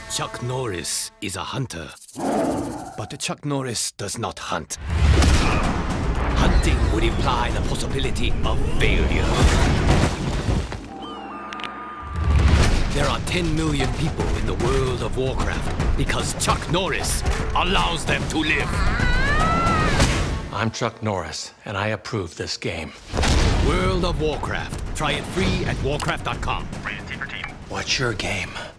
Chuck Norris is a hunter, but Chuck Norris does not hunt. Hunting would imply the possibility of failure. There are 10 million people in the world of Warcraft because Chuck Norris allows them to live. I'm Chuck Norris, and I approve this game. World of Warcraft. Try it free at warcraft.com. What's your game?